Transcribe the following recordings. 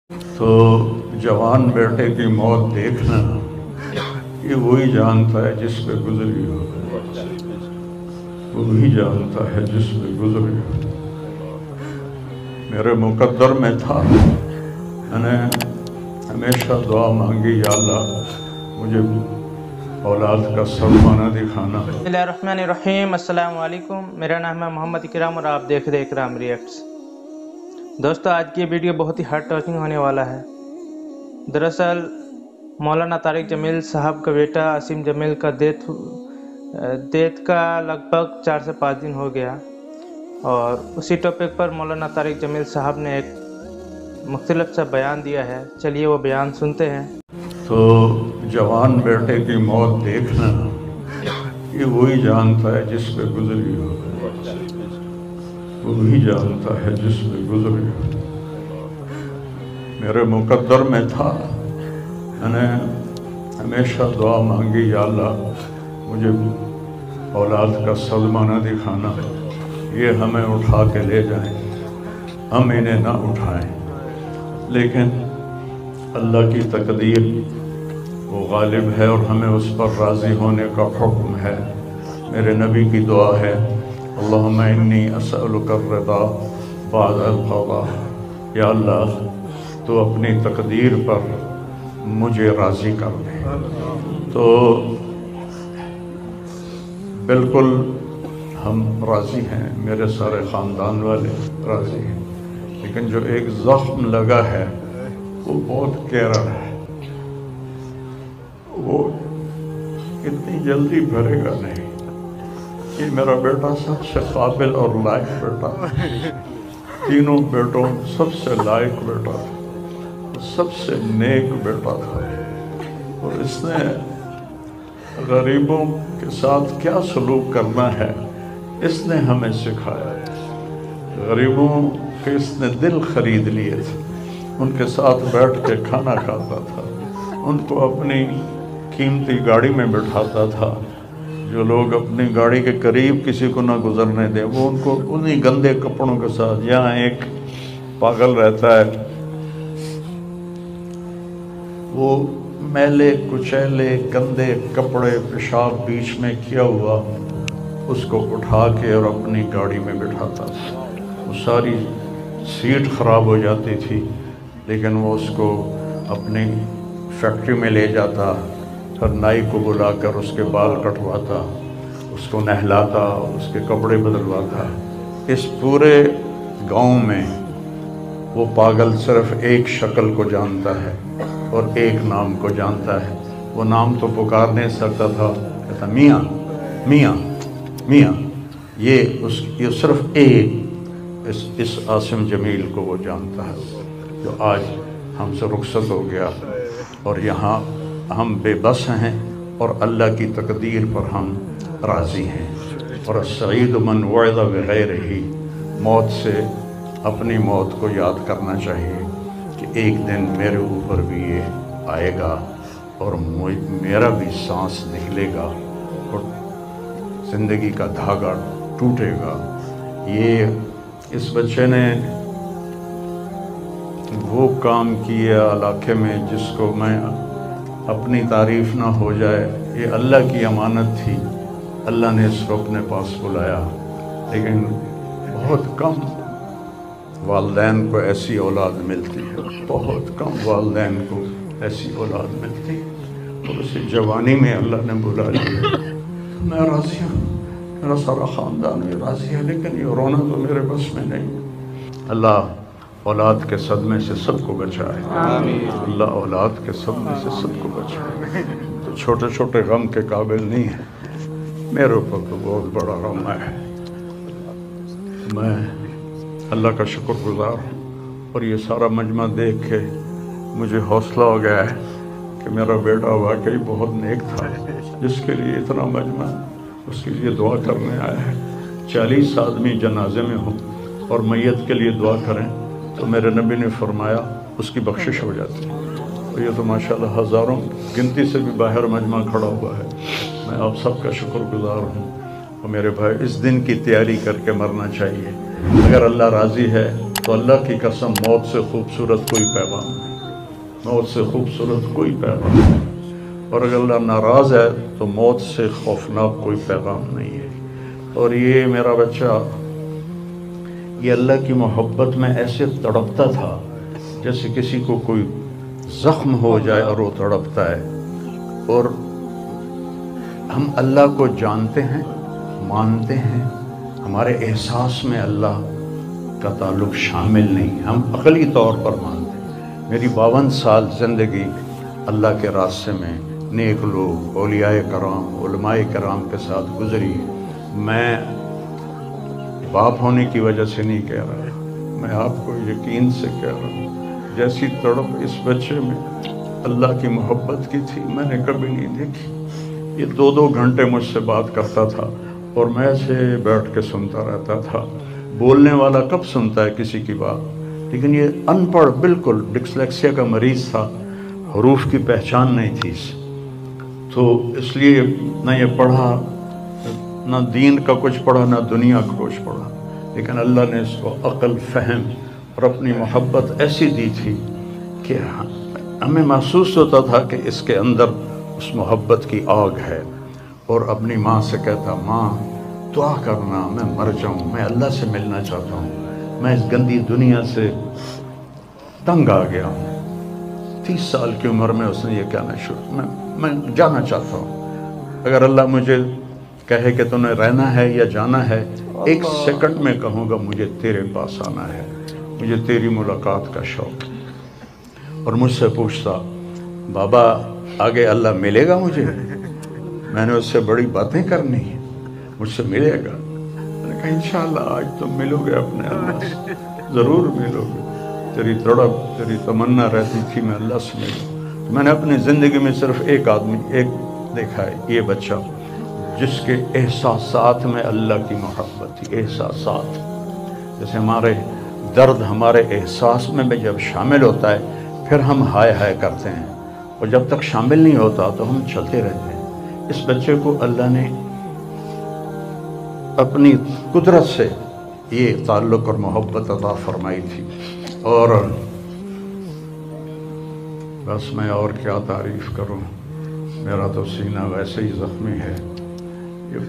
تو जवान बेटे की मौत देखना ये वही जानता है जिस पे गुजरी हो, वही जानता है जिस पे गुजरी हो। मेरे मुकद्दर में था, मैंने हमेशा दुआ मांगी, या अल्लाह मुझे औलाद का सदमा न दिखाना। बिस्मिल्लाहिर्रहमानिर्रहीम। अस्सलाम वालेकुम। मेरा नाम है मोहम्मद इकराम और आप देख रहे हैं इकराम रिएक्ट्स। दोस्तों, आज की वीडियो बहुत ही हार्ट टचिंग होने वाला है। दरअसल मौलाना तारिक जमील साहब का बेटा असीम जमील का डेथ का लगभग 4 से 5 दिन हो गया और उसी टॉपिक पर मौलाना तारिक जमील साहब ने एक मुख्तलिफ सा बयान दिया है। चलिए वो बयान सुनते हैं। तो जवान बेटे की मौत देखना ये वही जानता है जिस पे गुजरी हो, वही जानता है जिस पे गुजरी हो। मेरे मुकद्दर में था, मैंने हमेशा दुआ मांगी, या अल्लाह मुझे औलाद का सदमा न दिखाना। ये हमें उठा के ले जाएं, हम इन्हें ना उठाएं, लेकिन अल्लाह की तकदीर वो गालिब है और हमें उस पर राज़ी होने का हुक्म है। मेरे नबी की दुआ है, अल्लाहुम्मा इन्नी असअलुका अर्रिदा बअदल क़ज़ा। या अल्लाह तो अपनी तकदीर पर मुझे राज़ी कर दे। तो बिल्कुल हम राज़ी हैं, मेरे सारे ख़ानदान वाले राज़ी हैं, लेकिन जो एक ज़ख्म लगा है वो बहुत गहरा है, वो इतनी जल्दी भरेगा नहीं। ये मेरा बेटा सबसे काबिल और लायक बेटा, तीनों बेटों सबसे लायक बेटा, सबसे नेक बेटा था। और इसने गरीबों के साथ क्या सलूक करना है इसने हमें सिखाया। गरीबों के इसने दिल खरीद लिए थे, उनके साथ बैठ के खाना खाता था, उनको अपनी कीमती गाड़ी में बिठाता था। जो लोग अपनी गाड़ी के करीब किसी को ना गुजरने दें, वो उनको उन्हीं गंदे कपड़ों के साथ, जहाँ एक पागल रहता है, वो मैले कुचैले गंदे कपड़े पेशाब बीच में किया हुआ उसको उठा के और अपनी गाड़ी में बिठाता था। वो सारी सीट ख़राब हो जाती थी, लेकिन वो उसको अपनी फैक्ट्री में ले जाता, फिर नाई को बुलाकर उसके बाल कटवाता, उसको नहलाता, उसके कपड़े बदलवाता। इस पूरे गांव में वो पागल सिर्फ एक शक्ल को जानता है और एक नाम को जानता है। वो नाम तो पुकार नहीं सकता था, कहता मियाँ मियाँ मियाँ। ये सिर्फ एक इस आसिम जमील को वो जानता है, जो आज हमसे रुखसत हो गया और यहाँ हम बेबस हैं और अल्लाह की तकदीर पर हम राज़ी हैं। और सईद मन वअज़ बिग़ैरिही, मौत से अपनी मौत को याद करना चाहिए कि एक दिन मेरे ऊपर भी ये आएगा और मेरा भी सांस निकलेगा और ज़िंदगी का धागा टूटेगा। ये इस बच्चे ने वो काम किया इलाके में जिसको मैं अपनी तारीफ़ ना हो जाए, ये अल्लाह की अमानत थी। अल्लाह ने इसको अपने पास बुलाया, लेकिन बहुत कम वालिदैन को ऐसी औलाद मिलती है, बहुत कम वालिदैन को ऐसी औलाद मिलती है। और उसे जवानी में अल्लाह ने बुला लिया। मैं राज़ी हूँ, मेरा सारा ख़ानदान भी राज़ी है, लेकिन ये रोना तो मेरे बस में नहीं। अल्लाह औलाद के सदमे से सबको बचाए, अल्लाह औलाद के सदमे से सबको बचाए। तो छोटे छोटे गम के काबिल नहीं है, मेरे ऊपर तो बहुत बड़ा गम है। मैं अल्लाह का शुक्रगुज़ार हूँ और ये सारा मजमा देख के मुझे हौसला हो गया है कि मेरा बेटा वाकई बहुत नेक था, जिसके लिए इतना मजमा उसके लिए दुआ करने आया है। 40 आदमी जनाजे में हों और मैयत के लिए दुआ करें तो मेरे नबी ने फरमाया उसकी बख्शिश हो जाती है। और ये तो माशाल्लाह हज़ारों गिनती से भी बाहर मजमा खड़ा हुआ है। मैं आप सबका शुक्रगुज़ार हूँ। और मेरे भाई, इस दिन की तैयारी करके मरना चाहिए। अगर अल्लाह राज़ी है तो अल्लाह की कसम मौत से खूबसूरत कोई पैगाम नहीं, मौत से खूबसूरत कोई पैगाम नहीं। और अगर अल्लाह नाराज़ है तो मौत से खौफनाक कोई पैगाम नहीं है। और ये मेरा बच्चा ये अल्लाह की मोहब्बत में ऐसे तड़पता था जैसे किसी को कोई ज़ख्म हो जाए और वो तड़पता है। और हम अल्लाह को जानते हैं, मानते हैं, हमारे एहसास में अल्लाह का ताल्लुक़ शामिल नहीं, हम अक़ली तौर पर मानते हैं। मेरी 52 साल ज़िंदगी अल्लाह के रास्ते में नेक लोग, औलियाए कराम, उलमाए कराम के साथ गुजरी। मैं बाप होने की वजह से नहीं कह रहा, मैं आपको यकीन से कह रहा हूँ, जैसी तड़प इस बच्चे में अल्लाह की मोहब्बत की थी मैंने कभी नहीं देखी। ये 2-2 घंटे मुझसे बात करता था और मैं ऐसे बैठ के सुनता रहता था। बोलने वाला कब सुनता है किसी की बात, लेकिन ये अनपढ़, बिल्कुल डिस्लेक्सिया का मरीज़ था, हरूफ की पहचान नहीं थी इसे, तो इसलिए ना ये पढ़ा, ना दीन का कुछ पढ़ा, ना दुनिया का कुछ पढ़ा। लेकिन अल्लाह ने इसको अक़ल, फ़हम और अपनी मोहब्बत ऐसी दी थी कि हमें महसूस होता था कि इसके अंदर उस मोहब्बत की आग है। और अपनी माँ से कहता, माँ दुआ करना, मैं मर जाऊँ, मैं अल्लाह से मिलना चाहता हूँ, मैं इस गंदी दुनिया से तंग आ गया हूँ। 30 साल की उम्र में उसने ये कहना शुरू, मैं जाना चाहता हूँ। अगर अल्लाह मुझे कहे कि तुम्हें रहना है या जाना है, 1 सेकंड में कहूँगा मुझे तेरे पास आना है, मुझे तेरी मुलाकात का शौक़ है। और मुझसे पूछता, बाबा आगे अल्लाह मिलेगा मुझे? मैंने उससे बड़ी बातें करनी है, मुझसे मिलेगा? मैंने कहा इंशाअल्लाह आज तुम मिलोगे अपने अल्लाह से, ज़रूर मिलोगे। तेरी तड़प, तेरी तमन्ना रहती थी मैं अल्लाह से मिलूँ। मैंने अपनी ज़िंदगी में सिर्फ एक आदमी देखा है, ये बच्चा, जिसके एहसासात में अल्लाह की मोहब्बत थी। एहसासात, जैसे हमारे दर्द हमारे एहसास में जब शामिल होता है फिर हम हाय हाय करते हैं, और जब तक शामिल नहीं होता तो हम चलते रहते हैं। इस बच्चे को अल्लाह ने अपनी कुदरत से ये ताल्लुक़ और मोहब्बत अता फरमाई थी। और बस मैं और क्या तारीफ़ करूं, मेरा तो सीना वैसे ही ज़ख्मी है। ये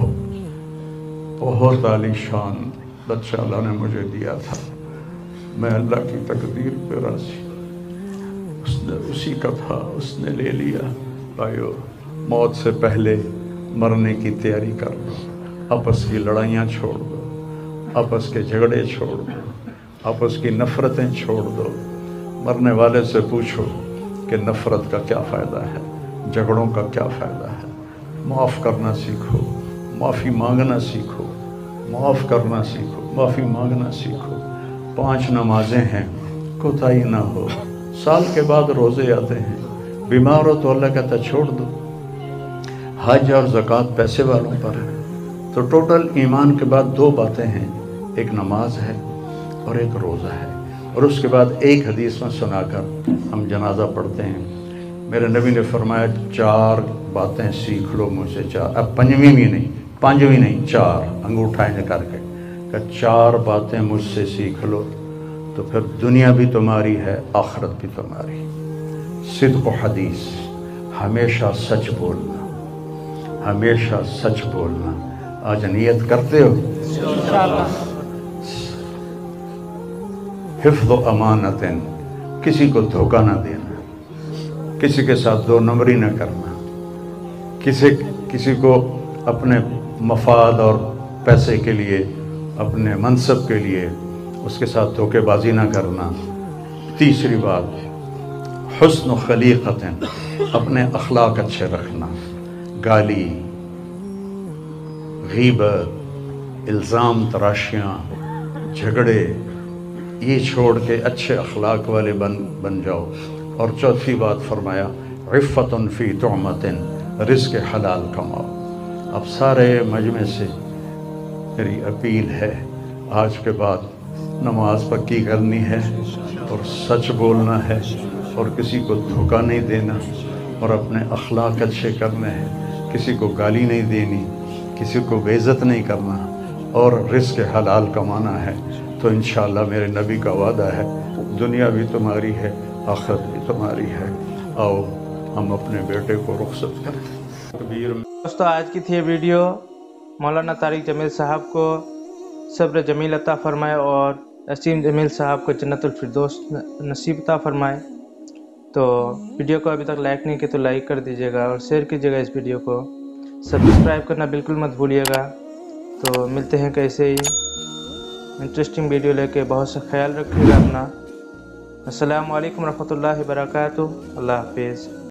बहुत आलीशान बच्चा अल्लाह ने मुझे दिया था। मैं अल्लाह की तकदीर पे राज़ी, उसने उसी का था, उसने ले लिया। भाइयों, मौत से पहले मरने की तैयारी कर लो, आपस की लड़ाइयाँ छोड़ दो, आपस के झगड़े छोड़ दो, आपस की नफ़रतें छोड़ दो। मरने वाले से पूछो कि नफ़रत का क्या फ़ायदा है, झगड़ों का क्या फ़ायदा है। माफ़ करना सीखो, माफ़ी मांगना सीखो, माफ़ करना सीखो, माफ़ी मांगना सीखो। 5 नमाजें हैं, कोताही ना हो। साल के बाद रोज़े आते हैं, बीमार हो तो अल्लाह कहता छोड़ दो। हज और ज़कात पैसे वालों पर है। तो टोटल ईमान के बाद 2 बातें हैं, एक नमाज है और एक रोज़ा है। और उसके बाद एक हदीस में सुनाकर हम जनाजा पढ़ते हैं। मेरे नबी ने फरमाया 4 बातें सीख लो मुझसे, 4, अब 5वीं भी नहीं, 5वीं नहीं, 4 अंगूठा करके कि 4 बातें मुझसे सीख लो तो फिर दुनिया भी तुम्हारी है, आखिरत भी तुम्हारी। सिद्क़ हदीस, हमेशा सच बोलना, हमेशा सच बोलना। आज नियत करते हो? हिफ्ज़ व अमानतन, किसी को धोखा ना देना, किसी के साथ 2 नंबरी ना करना, किसी को अपने मफाद और पैसे के लिए, अपने मनसब के लिए उसके साथ धोखेबाजी ना करना। तीसरी बात, हुस्न खलीक़तन, अपने अखलाक अच्छे रखना। गाली, गीबत, इल्ज़ाम तराशियाँ, झगड़े, ये छोड़ के अच्छे अखलाक वाले बन जाओ। और चौथी बात फरमाया, इफ़्फ़तुन फ़ी तुअमतिन, रिज़्क़ हलाल कमाओ। अब सारे मजमे से मेरी अपील है, आज के बाद नमाज पक्की करनी है और सच बोलना है और किसी को धोखा नहीं देना और अपने अखलाक अच्छे करने हैं। किसी को गाली नहीं देनी, किसी को बेइज्जत नहीं करना और रिज़्क़ हलाल कमाना है। تو انشاءاللہ میرے نبی کا وعدہ ہے دنیا بھی تمہاری ہے آخرت بھی تمہاری ہے، آؤ ہم اپنے بیٹے کو رخصت کریں۔ دوستو آج کی تھی یہ ویڈیو، مولانا طارق جمیل صاحب کو صبر جمیل عطا فرمائے اور اسیم جمیل صاحب کو جنت الفردوس نصیب عطا فرمائے۔ تو ویڈیو کو ابھی تک لائک نہیں کیا تو لائک کر دیجیے گا اور شیئر کیجیے گا اس ویڈیو کو، سبسکرائب کرنا بالکل مت بھولیے گا۔ تو ملتے ہیں کیسے ہی انٹرسٹنگ ویڈیو لے کے، بہت سا خیال رکھیے گا اپنا۔ السلام علیکم ورحمۃ اللہ وبرکاتہ، اللہ حافظ۔